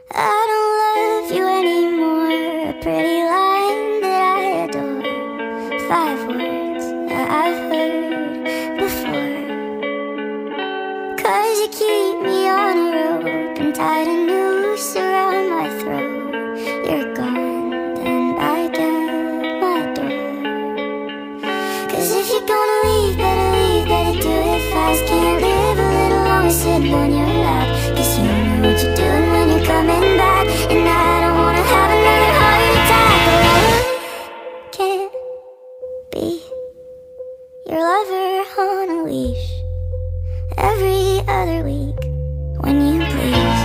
I don't love you anymore, a pretty line that I adore. 5 words that I've heard before. 'Cause you keep me on a rope and tied a noose around my throat. You're gone, then I get my door. 'Cause if you're gonna leave, better do it fast. Can't live a little longer sitting on your lap. 'Cause you know what you're doing when you're coming back. And I don't wanna have another heart attack. I can't be your lover on a leash every other week when you please.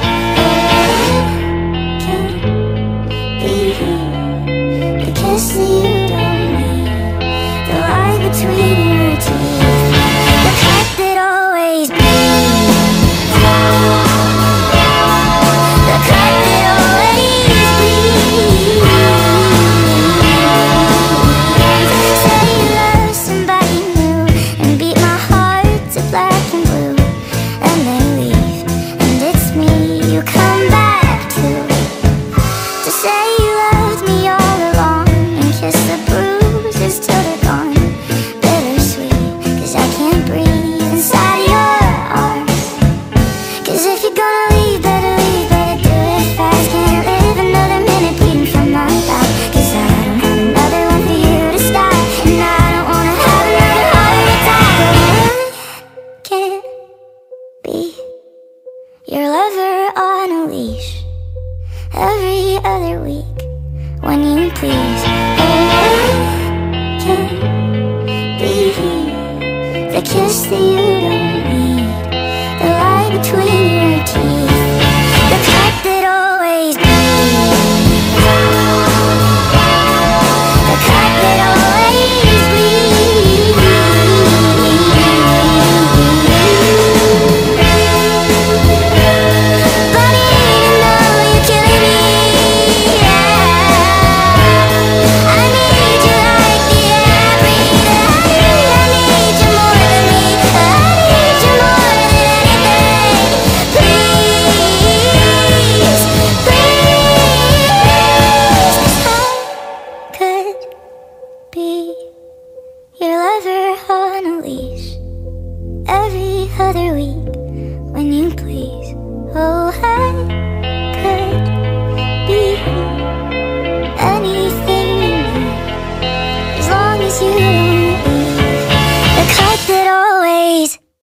I can't be the kiss that you don't need, the lie between your teeth, the cut that always bleeds, the cut that always bleeds. Say you love somebody new and beat my heart to black and blue, and then leave, and it's me you come back to say you loved me all along and kiss the bruises till they're gone. Bittersweet, 'cause I can't breathe inside your arms. 'Cause if you're gonna leave, better do it fast. Can't live another minute bleeding from my back. 'Cause I don't have another one for you to stop, and I don't wanna have another heart attack. I can't be your lover on a leash every other week when you please. I can't be the kiss that you don't need, the lie between your teeth, the cut that always bleeds, the cut that always bleeds. Bunny, you know you're killing me. I need you like the air I breathe. I need you more than me. I need you more than anything. Please, please. I could be your lover on a leash every other week when you please. Oh, I